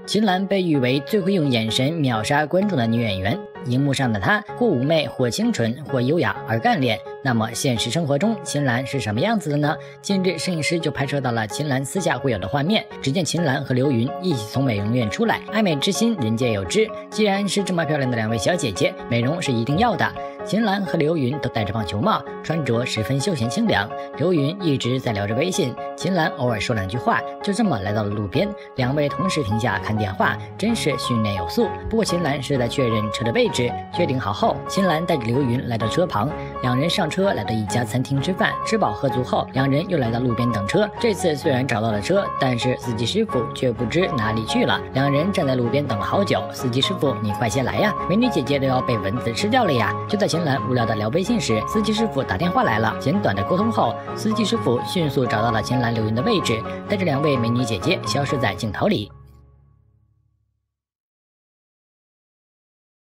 秦岚被誉为最会用眼神秒杀观众的女演员，荧幕上的她或妩媚，或清纯，或优雅而干练。那么现实生活中，秦岚是什么样子的呢？近日，摄影师就拍摄到了秦岚私下会有的画面。只见秦岚和刘芸一起从美容院出来，爱美之心人皆有之。既然是这么漂亮的两位小姐姐，美容是一定要的。秦岚和刘芸都戴着棒球帽，穿着十分休闲清凉。刘芸一直在聊着微信，秦岚偶尔说两句话，就这么来到了路边，两位同时停下看电话，真是训练有素。不过秦岚是在确认车的位置，确定好后，秦岚带着刘芸来到车旁，两人上车来到一家餐厅吃饭，吃饱喝足后，两人又来到路边等车。这次虽然找到了车，但是司机师傅却不知哪里去了。两人站在路边等了好久，司机师傅你快些来呀，美女姐姐都要被蚊子吃掉了呀！就在秦岚无聊的聊微信时，司机师傅打电话来了。简短的沟通后，司机师傅迅速找到了秦岚刘芸的位置，带着两位美女姐姐消失在镜头里。